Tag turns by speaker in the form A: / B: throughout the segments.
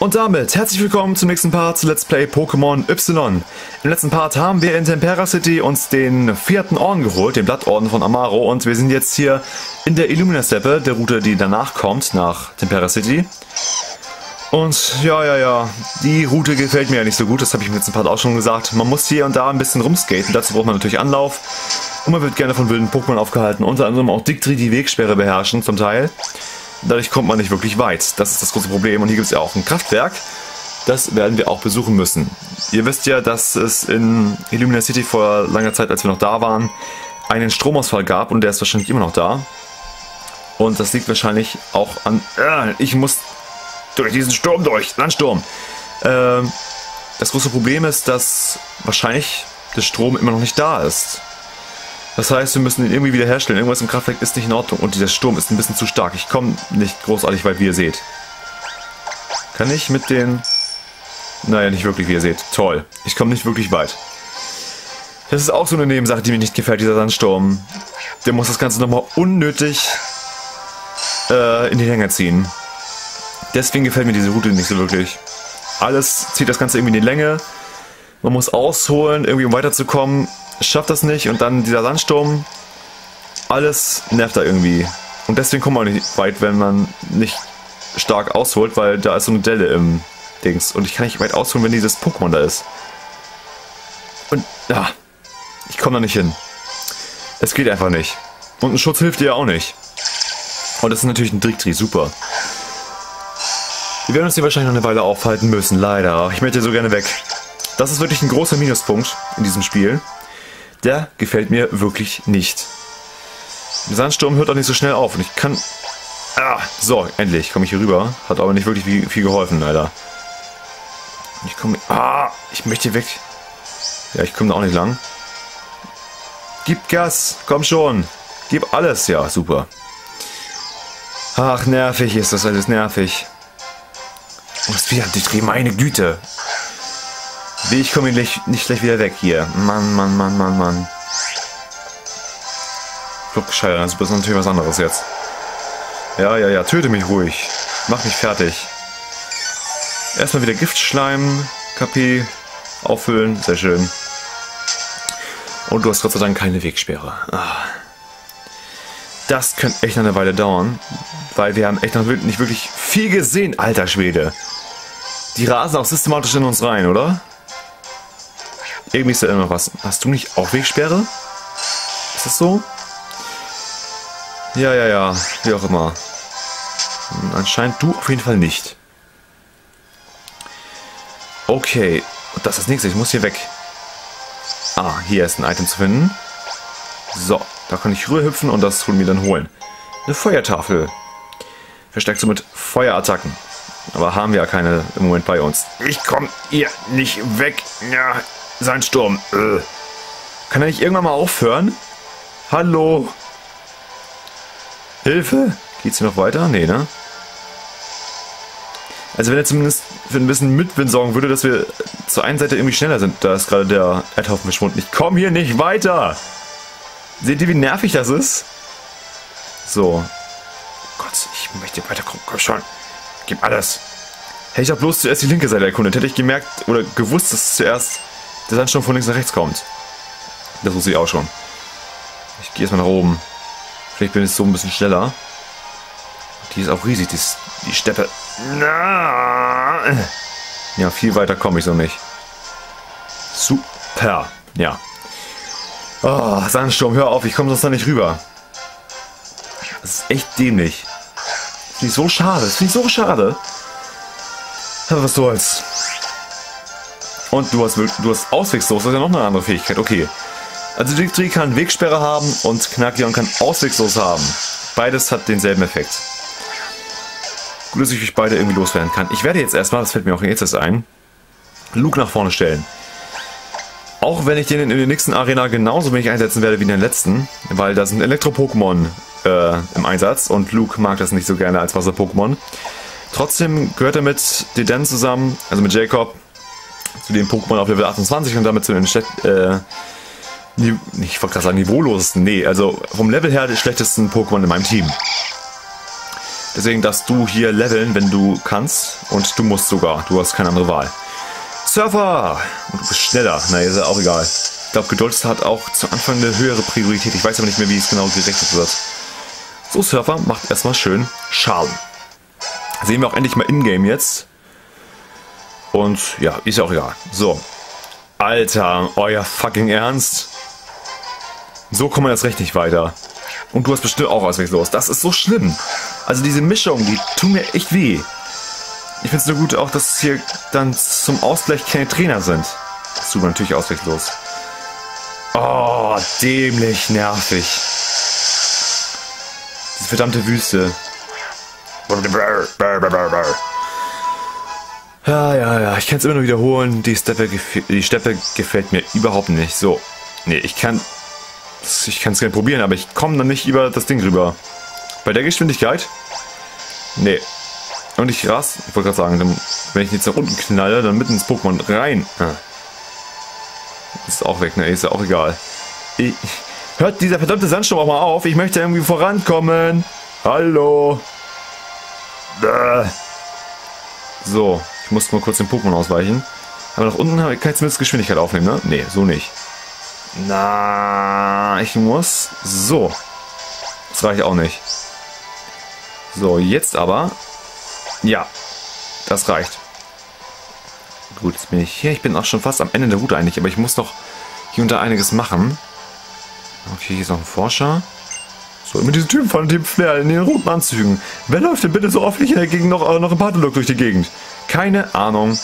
A: Und damit herzlich willkommen zum nächsten Part zu Let's Play Pokémon Y. Im letzten Part haben wir in Tempera City uns den 4. Orden geholt, den Blattorden von Amaro, und wir sind jetzt hier in der Illumina-Steppe, der Route, die danach kommt, nach Tempera City. Und ja, die Route gefällt mir ja nicht so gut, das habe ich im letzten Part auch schon gesagt. Man muss hier und da ein bisschen rumskaten, dazu braucht man natürlich Anlauf. Und man wird gerne von wilden Pokémon aufgehalten, unter anderem auch Dictri, die Wegsperre beherrschen zum Teil. Dadurch kommt man nicht wirklich weit. Das ist das große Problem. Und hier gibt es ja auch ein Kraftwerk. Das werden wir auch besuchen müssen. Ihr wisst ja, dass es in Illumina City vor langer Zeit, als wir noch da waren, einen Stromausfall gab. Und der ist wahrscheinlich immer noch da. Und das liegt wahrscheinlich auch an... ich muss durch diesen Sturm durch. Landsturm. Das große Problem ist, dass wahrscheinlich der Strom immer noch nicht da ist. Das heißt, wir müssen ihn irgendwie wieder herstellen. Irgendwas im Kraftwerk ist nicht in Ordnung und dieser Sturm ist ein bisschen zu stark. Ich komme nicht großartig weit, wie ihr seht. Kann ich mit den... Naja, nicht wirklich, wie ihr seht. Toll. Ich komme nicht wirklich weit. Das ist auch so eine Nebensache, die mir nicht gefällt, dieser Sandsturm. Der muss das Ganze nochmal unnötig in die Länge ziehen. Deswegen gefällt mir diese Route nicht so wirklich. Alles zieht das Ganze irgendwie in die Länge. Man muss ausholen, irgendwie um weiterzukommen. Schafft das nicht und dann dieser Sandsturm, alles nervt da irgendwie. Und deswegen kommt man nicht weit, wenn man nicht stark ausholt, weil da ist so eine Delle im Dings. Und ich kann nicht weit ausholen, wenn dieses Pokémon da ist. Und ja, ich komme da nicht hin. Es geht einfach nicht. Und ein Schutz hilft dir ja auch nicht. Und das ist natürlich ein Dictri, super. Wir werden uns hier wahrscheinlich noch eine Weile aufhalten müssen, leider. Ich möchte so gerne weg. Das ist wirklich ein großer Minuspunkt in diesem Spiel. Der gefällt mir wirklich nicht. Der Sandsturm hört auch nicht so schnell auf und ich kann... so, endlich komme ich hier rüber. Hat aber nicht wirklich viel geholfen, leider. Ich komme... ich möchte hier weg. Ja, ich komme da auch nicht lang. Gib Gas, komm schon. Gib alles, ja, super. Ach, nervig ist das alles, nervig. Oh, das ist wieder Dictri, meine Güte. Ich komme nicht gleich wieder weg hier. Mann. Flugscheiße, das ist natürlich was anderes jetzt. Ja, töte mich ruhig. Mach mich fertig. Erstmal wieder Giftschleim, KP auffüllen, sehr schön. Und du hast Gott sei Dank keine Wegsperre. Das könnte echt noch eine Weile dauern, weil wir haben echt noch nicht wirklich viel gesehen, alter Schwede. Die rasen auch systematisch in uns rein, oder? Irgendwie ist da immer was. Hast du nicht auch Wegsperre? Ist das so? Ja. Wie auch immer. Anscheinend du auf jeden Fall nicht. Okay. Und das ist das nächste. Ich muss hier weg. Hier ist ein Item zu finden. So. Da kann ich rüberhüpfen und das tun wir dann holen. Eine Feuertafel. Verstärkt somit Feuerattacken. Aber haben wir ja keine im Moment bei uns. Ich komme hier nicht weg. Ja. Sandsturm. Kann er nicht irgendwann mal aufhören? Hallo? Hilfe? Geht's hier noch weiter? Nee, ne? Also wenn er zumindest für ein bisschen Mitwind sorgen würde, dass wir zur einen Seite irgendwie schneller sind. Da ist gerade der Erdhaufen verschwunden. Ich komme hier nicht weiter! Seht ihr, wie nervig das ist? So. Gott, ich möchte weiterkommen. Komm schon. Gib alles. Hätte ich doch bloß zuerst die linke Seite erkundet. Hätte ich gemerkt oder gewusst, dass zuerst der Sandsturm von links nach rechts kommt. Das wusste ich auch schon. Ich gehe erstmal nach oben. Vielleicht bin ich so ein bisschen schneller. Die ist auch riesig, die Steppe. Ja, viel weiter komme ich so nicht. Super. Ja. Oh, Sandsturm, hör auf, ich komme sonst da nicht rüber. Das ist echt dämlich. Das finde ich so schade. Aber was soll's. Und du hast Auswegslos, das ist ja noch eine andere Fähigkeit. Okay. Also Dictri kann Wegsperre haben und Knackleon kann Auswegslos haben. Beides hat denselben Effekt. Gut, dass ich euch beide irgendwie loswerden kann. Ich werde jetzt erstmal, das fällt mir auch jetzt erst ein, Luke nach vorne stellen. Auch wenn ich den in der nächsten Arena genauso wenig einsetzen werde wie in der letzten, weil da sind Elektro-Pokémon im Einsatz und Luke mag das nicht so gerne als Wasser-Pokémon. Trotzdem gehört er mit Deden zusammen, also mit Jacob, zu den Pokémon auf Level 28 und damit zu den ich wollte gerade sagen niveaulosesten, nee, also vom Level her die schlechtesten Pokémon in meinem Team. Deswegen darfst du hier leveln, wenn du kannst. Und du musst sogar. Du hast keine andere Wahl. Surfer! Und du bist schneller. Na, ist ja auch egal. Ich glaube, Geduld hat auch zu Anfang eine höhere Priorität. Ich weiß aber nicht mehr, wie es genau gerechnet wird. So, Surfer macht erstmal schön Schaden. Sehen wir auch endlich mal in-game jetzt. Und ja, ist ja auch egal. So. Alter, euer fucking Ernst? So kommen wir jetzt recht nicht weiter. Und du hast bestimmt auch ausweglos. Das ist so schlimm. Also diese Mischung, die tun mir echt weh. Ich finde es nur gut auch, dass hier dann zum Ausgleich keine Trainer sind. Das tut mir natürlich ausweglos. Oh, dämlich, nervig. Diese verdammte Wüste. Ja, ich kann es immer nur wiederholen. Die Steppe gefällt mir überhaupt nicht. So, nee, ich kann es gerne probieren, aber ich komme dann nicht über das Ding rüber. Bei der Geschwindigkeit? Nee. Und ich wollte gerade sagen, wenn ich jetzt nach unten knalle, dann mitten ins Pokémon rein. Ist auch weg, ne? Ist ja auch egal. Hört dieser verdammte Sandsturm auch mal auf. Ich möchte irgendwie vorankommen. Hallo. So, ich muss mal kurz den Pokémon ausweichen. Aber nach unten kann ich zumindest Geschwindigkeit aufnehmen, ne? Nee, so nicht. Na, ich muss... So. Das reicht auch nicht. So, jetzt aber... Ja, das reicht. Gut, jetzt bin ich hier. Ich bin auch schon fast am Ende der Route eigentlich, aber ich muss noch hier und da einiges machen. Okay, hier ist noch ein Forscher. So, immer diese Typen von Team Flair in den roten Anzügen. Wer läuft denn bitte so oft in der Gegend noch im Patolook durch die Gegend? Keine Ahnung.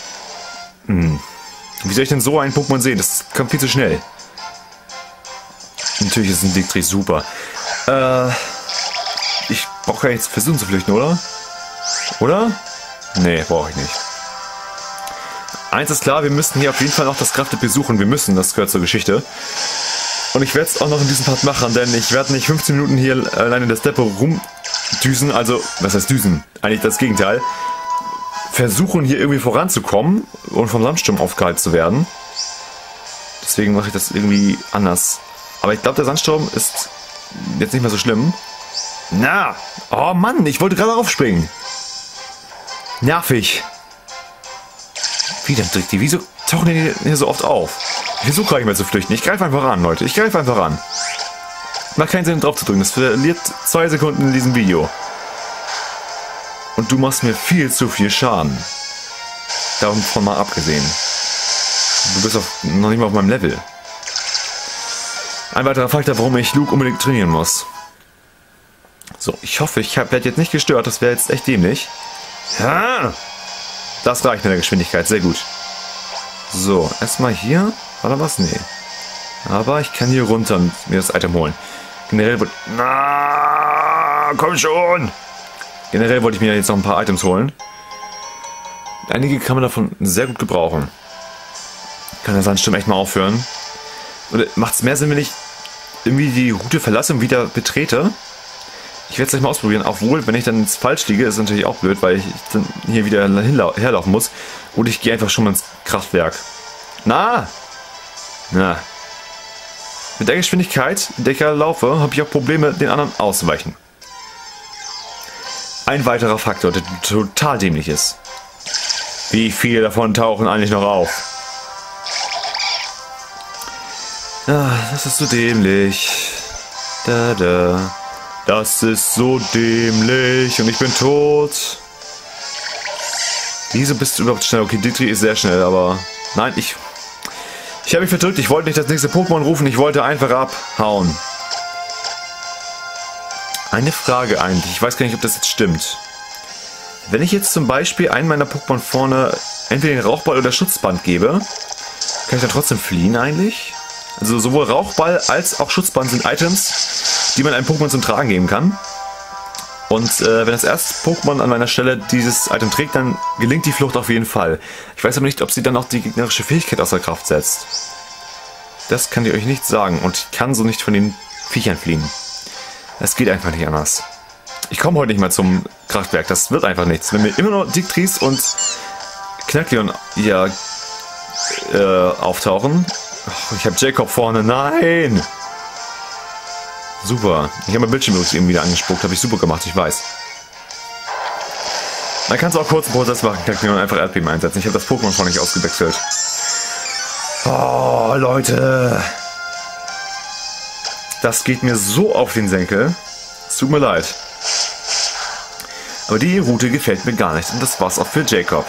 A: Wie soll ich denn so einen Pokémon sehen? Das kommt viel zu schnell. Natürlich ist ein Dictri super. Ich brauche ja jetzt versuchen zu flüchten, oder? Oder? Nee, brauche ich nicht. Eins ist klar, wir müssen hier auf jeden Fall noch das Kraftet besuchen. Wir müssen, das gehört zur Geschichte. Und ich werde es auch noch in diesem Part machen, denn ich werde nicht 15 Minuten hier alleine in der Steppe rumdüsen. Also, was heißt düsen? Eigentlich das Gegenteil. Versuchen hier irgendwie voranzukommen und vom Sandsturm aufgehalten zu werden. Deswegen mache ich das irgendwie anders. Aber ich glaube, der Sandsturm ist jetzt nicht mehr so schlimm. Na! Oh Mann, ich wollte gerade aufspringen. Nervig. Wieder drückt die. Wieso tauchen die hier so oft auf? Ich versuche gar nicht mehr zu flüchten. Ich greife einfach an, Leute. Ich greife einfach an. Macht keinen Sinn, drauf zu drücken. Das verliert 2 Sekunden in diesem Video. Und du machst mir viel zu viel Schaden. Davon mal abgesehen. Du bist noch nicht mal auf meinem Level. Ein weiterer Faktor, warum ich Luke unbedingt trainieren muss. So, ich hoffe, ich werde jetzt nicht gestört. Das wäre jetzt echt dämlich. Ja, das reicht mit der Geschwindigkeit. Sehr gut. So, erstmal hier. War da was? Nee. Aber ich kann hier runter und mir das Item holen. Generell wollte... Na, komm schon! Generell wollte ich mir jetzt noch ein paar Items holen. Einige kann man davon sehr gut gebrauchen. Kann der Sandsturm echt mal aufhören. Oder macht es mehr Sinn, wenn ich irgendwie die Route verlasse und wieder betrete? Ich werde es gleich mal ausprobieren. Obwohl, wenn ich dann jetzt falsch liege, ist natürlich auch blöd, weil ich dann hier wieder herlaufen muss. Oder ich gehe einfach schon mal ins Kraftwerk. Na! Mit der Geschwindigkeit, in der ich gerade laufe, habe ich auch Probleme, den anderen auszuweichen. Ein weiterer Faktor, der total dämlich ist. Wie viele davon tauchen eigentlich noch auf? Das ist so dämlich. Das ist so dämlich und ich bin tot. Wieso bist du überhaupt schnell? Okay, Dictri ist sehr schnell, aber... Nein, ich habe mich verdrückt. Ich wollte nicht das nächste Pokémon rufen. Ich wollte einfach abhauen. Eine Frage eigentlich. Ich weiß gar nicht, ob das jetzt stimmt. Wenn ich jetzt zum Beispiel einen meiner Pokémon vorne entweder den Rauchball oder Schutzband gebe, kann ich dann trotzdem fliehen eigentlich? Also sowohl Rauchball als auch Schutzband sind Items, die man einem Pokémon zum Tragen geben kann. Und wenn das erste Pokémon an meiner Stelle dieses Item trägt, dann gelingt die Flucht auf jeden Fall. Ich weiß aber nicht, ob sie dann auch die gegnerische Fähigkeit außer Kraft setzt. Das kann ich euch nicht sagen und ich kann so nicht von den Viechern fliehen. Es geht einfach nicht anders. Ich komme heute nicht mal zum Kraftwerk, das wird einfach nichts. Wenn mir immer nur Dictris und Knackleon hier auftauchen. Oh, ich habe Jacob vorne, nein! Super. Ich habe mein Bildschirm eben wieder angespuckt, habe ich super gemacht, ich weiß. Man kann es auch kurz einen Prozess machen, kann man einfach Erdbeben einsetzen. Ich habe das Pokémon vorhin nicht ausgewechselt. Oh, Leute. Das geht mir so auf den Senkel. Es tut mir leid. Aber die Route gefällt mir gar nicht. Und das war's auch für Jacob.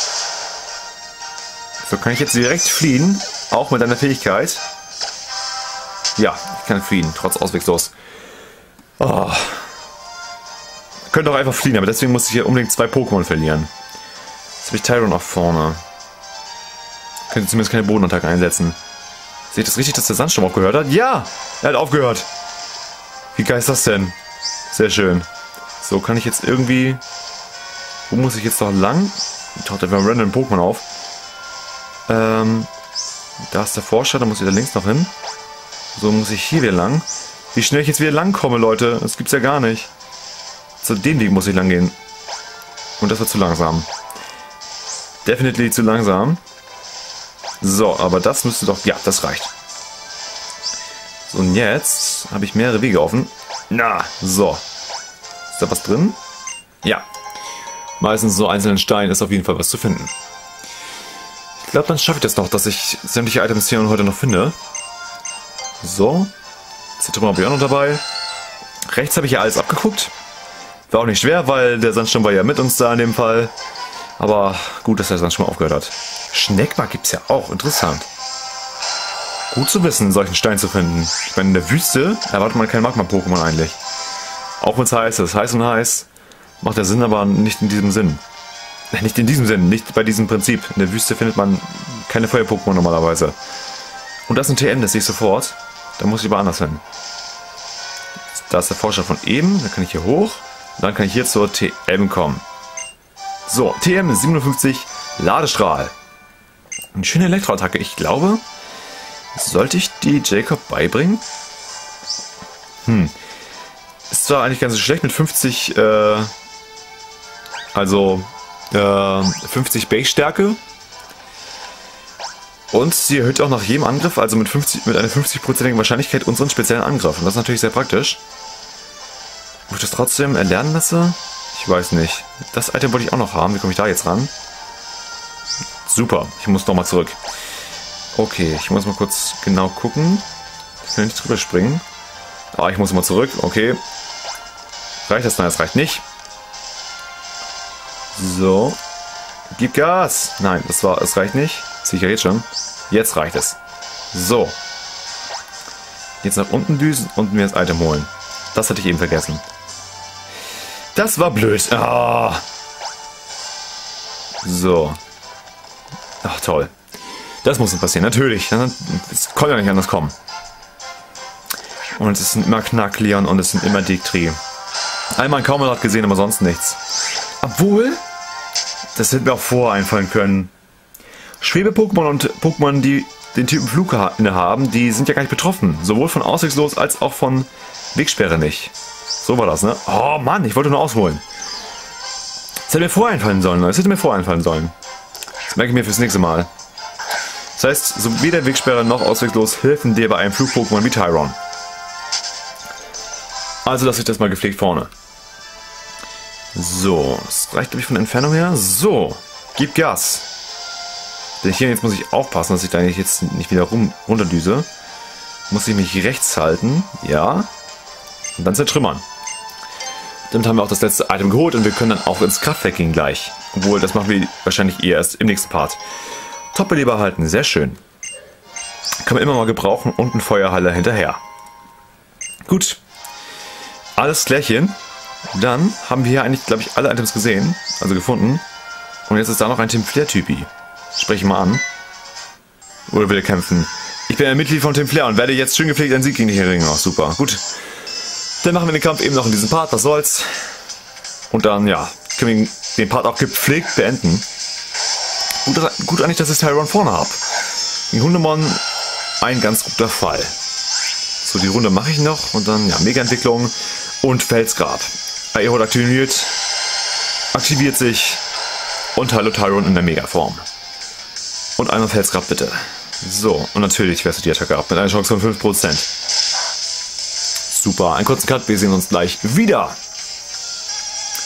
A: So, kann ich jetzt direkt fliehen? Auch mit einer Fähigkeit? Ja, ich kann fliehen, trotz ausweglos. Oh. Ich könnte auch einfach fliehen, aber deswegen muss ich hier unbedingt 2 Pokémon verlieren. Jetzt habe ich Tyron auch vorne. Könnte zumindest keine Bodenattacke einsetzen. Sehe ich das richtig, dass der Sandsturm aufgehört hat? Ja! Er hat aufgehört! Wie geil ist das denn? Sehr schön. So, kann ich jetzt irgendwie... Wo muss ich jetzt noch lang? Taucht einfach ein random Pokémon auf. Da ist der Forscher, da muss ich da links noch hin. So muss ich hier wieder lang. Wie schnell ich jetzt wieder lang komme, Leute. Das gibt's ja gar nicht. Zu dem Weg muss ich lang gehen. Und das wird zu langsam. Definitiv zu langsam. So, aber das müsste doch... Ja, das reicht. So, und jetzt habe ich mehrere Wege offen. Na, so. Ist da was drin? Ja. Meistens so einzelnen Steinen ist auf jeden Fall was zu finden. Ich glaube, dann schaffe ich das noch, dass ich sämtliche Items hier und heute noch finde. So. Zitrone habe ich auch noch dabei. Rechts habe ich ja alles abgeguckt. War auch nicht schwer, weil der Sandsturm war ja mit uns da in dem Fall. Aber gut, dass der Sandsturm aufgehört hat. Schneckma gibt es ja auch. Interessant. Gut zu wissen, solchen Stein zu finden. Ich meine, in der Wüste erwartet man kein Magma-Pokémon eigentlich. Auch wenn es heiß ist. Heiß und heiß. Macht der Sinn, aber nicht in diesem Sinn. Nicht in diesem Sinn, nicht bei diesem Prinzip. In der Wüste findet man keine Feuer-Pokémon normalerweise. Und das ist ein TM, das sehe ich sofort. Da muss ich aber anders hin. Da ist der Forscher von eben, dann kann ich hier hoch. Dann kann ich hier zur TM kommen. So, TM 57, Ladestrahl. Eine schöne Elektroattacke. Ich glaube, sollte ich die Jacob beibringen? Ist zwar eigentlich ganz so schlecht mit 50, 50 Base-Stärke. Und sie erhöht auch nach jedem Angriff, also mit einer 50%igen Wahrscheinlichkeit unseren speziellen Angriff. Und das ist natürlich sehr praktisch. Ob ich das trotzdem erlernen lasse? Ich weiß nicht. Das Item wollte ich auch noch haben. Wie komme ich da jetzt ran? Super. Ich muss nochmal zurück. Okay, ich muss mal kurz genau gucken. Ich kann nicht drüber springen. Ah, ich muss mal zurück. Okay. Reicht das? Nein, das reicht nicht. So. Gib Gas! Nein, das reicht nicht. Sicher jetzt schon. Jetzt reicht es. So. Jetzt nach unten düsen und mir das Item holen. Das hatte ich eben vergessen. Das war blöd. Ah. So. Ach, toll. Das muss passieren, natürlich. Es konnte ja nicht anders kommen. Und es sind immer Knackleon und es sind immer Dictri. Einmal ein Kaumelot gesehen, aber sonst nichts. Obwohl, das hätte mir auch vorher einfallen können. Schwebe-Pokémon und Pokémon, die den Typen Flug haben, die sind ja gar nicht betroffen. Sowohl von Ausweglos als auch von Wegsperre nicht. So war das, ne? Oh Mann, ich wollte nur ausholen. Das hätte mir vorher einfallen sollen, Leute. Das hätte mir vorher einfallen sollen. Das merke ich mir fürs nächste Mal. Das heißt, so weder Wegsperre noch Ausweglos helfen dir bei einem Flug-Pokémon wie Tyron. Also lasse ich das mal gepflegt vorne. So, das reicht, glaube ich, von der Entfernung her. So, gib Gas. Denn hier jetzt muss ich aufpassen, dass ich da jetzt nicht wieder runterdüse. Muss ich mich rechts halten. Ja. Und dann zertrümmern. Damit haben wir auch das letzte Item geholt und wir können dann auch ins Kraftwerk gehen gleich. Obwohl, das machen wir wahrscheinlich eher erst im nächsten Part. Top-Beleber halten, sehr schön. Kann man immer mal gebrauchen und ein Feuerhalle hinterher. Gut. Alles klärchen. Dann haben wir hier eigentlich, glaube ich, alle Items gesehen. Also gefunden. Und jetzt ist da noch ein Team Flair-Typi. Spreche ich mal an. Oder will er kämpfen? Ich bin ein Mitglied von Team Flair und werde jetzt schön gepflegt einen Sieg gegen die Heringe. Oh, super. Gut. Dann machen wir den Kampf eben noch in diesem Part. Was soll's? Und dann, ja, können wir den Part auch gepflegt beenden. Gut eigentlich, dass ich Tyron vorne habe. Gegen Hundemon ein ganz guter Fall. So, die Runde mache ich noch. Und dann, ja, Mega-Entwicklung und Felsgrab. Aerod aktiviert sich. Und Hallo Tyron in der Mega-Form. Und einmal Felsgrab bitte. So, und natürlich wärst du die Attacke ab mit einer Chance von 5%. Super, einen kurzen Cut, wir sehen uns gleich wieder.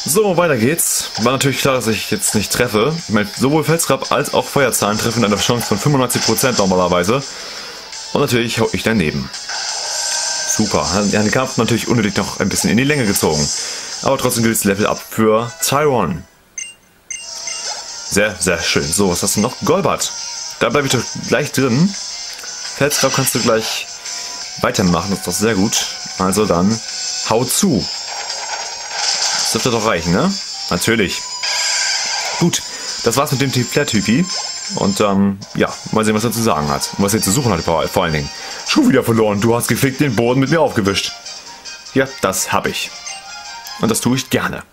A: So, weiter geht's. War natürlich klar, dass ich jetzt nicht treffe. Ich meine, sowohl Felsgrab als auch Feuerzahn treffen mit einer Chance von 95% normalerweise. Und natürlich hau ich daneben. Super. Ja, den Kampf natürlich unnötig noch ein bisschen in die Länge gezogen. Aber trotzdem gilt es Level Up für Tyron. Sehr, sehr schön. So, was hast du noch? Golbat. Da bleibe ich doch gleich drin. Felsgrab kannst du gleich weitermachen. Das ist doch sehr gut. Also dann, hau zu. Das dürfte doch reichen, ne? Natürlich. Gut, das war's mit dem Flair-Typi. Und ja, mal sehen, was er zu sagen hat. Und was er zu suchen hat vor allen Dingen. Schon wieder verloren. Du hast gefickt den Boden mit mir aufgewischt. Ja, das habe ich. Und das tue ich gerne.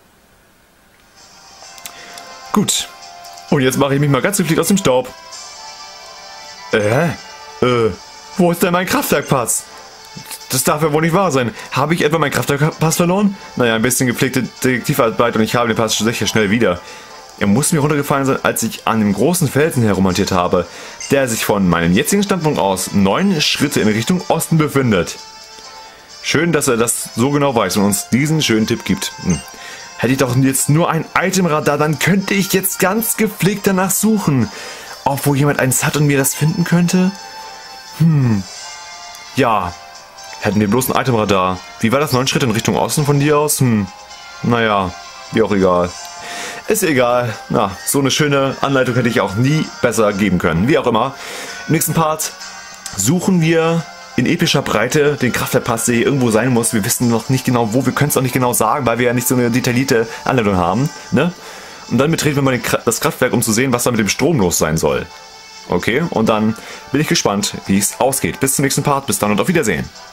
A: Gut. Und jetzt mache ich mich mal ganz gepflegt aus dem Staub. Wo ist denn mein Kraftwerkpass? Das darf ja wohl nicht wahr sein. Habe ich etwa meinen Kraftwerkpass verloren? Naja, ein bisschen gepflegte Detektivarbeit und ich habe den Pass sicher schnell wieder. Er muss mir runtergefallen sein, als ich an dem großen Felsen herummontiert habe, der sich von meinem jetzigen Standpunkt aus 9 Schritte in Richtung Osten befindet. Schön, dass er das so genau weiß und uns diesen schönen Tipp gibt. Hätte ich doch jetzt nur ein Itemradar, dann könnte ich jetzt ganz gepflegt danach suchen. Ob wo jemand eins hat und mir das finden könnte? Ja. Hätten wir bloß ein Itemradar. Wie war das? 9 Schritte in Richtung Osten von dir aus? Naja, wie auch egal. Ist egal. Na, so eine schöne Anleitung hätte ich auch nie besser geben können. Wie auch immer. Im nächsten Part suchen wir in epischer Breite den Kraftwerkpass, der hier irgendwo sein muss. Wir wissen noch nicht genau wo. Wir können es auch nicht genau sagen, weil wir ja nicht so eine detaillierte Anleitung haben. Ne? Und dann betreten wir mal das Kraftwerk, um zu sehen, was da mit dem Strom los sein soll. Okay, und dann bin ich gespannt, wie es ausgeht. Bis zum nächsten Part. Bis dann und auf Wiedersehen.